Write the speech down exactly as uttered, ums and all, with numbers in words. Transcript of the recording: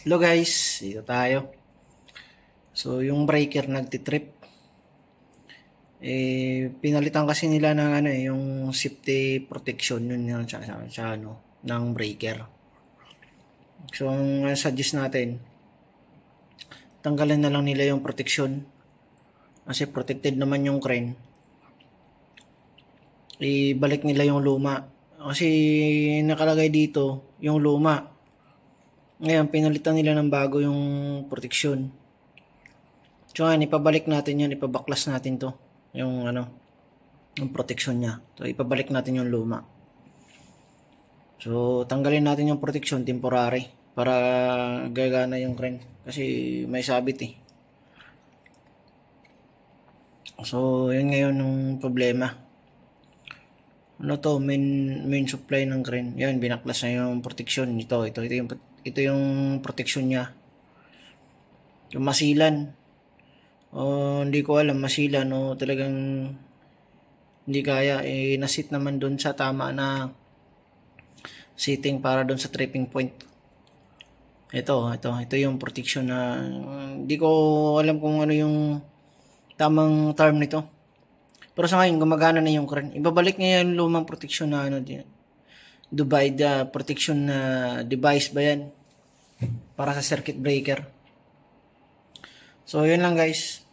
Hello guys, dito tayo. So yung breaker nagtitrip. Eh pinalitan kasi nila ng ano eh, yung safety protection yun yung sa, sa, sa ano ng breaker. So ang suggest natin, tanggalin na lang nila yung protection. Kasi protected naman yung crane. Ibalik nila yung luma. Kasi nakalagay dito yung luma. Ngayon, pinalitan nila ng bago yung protection. So, ngayon, ipabalik natin yan. Ipabaklas natin to. Yung, ano, yung protection niya. So, ipabalik natin yung luma. So, tanggalin natin yung protection, temporary. Para gagana yung crane. Kasi may sabit eh. So, yun ngayon yung problema. Ano to? Main, main supply ng crane. Yan, binaklas na yung protection. Ito, ito, ito yung ito yung protection niya. Yung masilan. O hindi ko alam masilan o talagang hindi kaya. Eh, nasit naman doon sa tama na sitting para doon sa tripping point. Ito, ito, ito yung protection na hindi ko alam kung ano yung tamang term nito. Pero sa ngayon, gumagana na yung crane. Ibabalik niya yung lumang protection na ano din. Divide uh, protection na uh, device ba yan? Para sa circuit breaker. So, yun lang guys.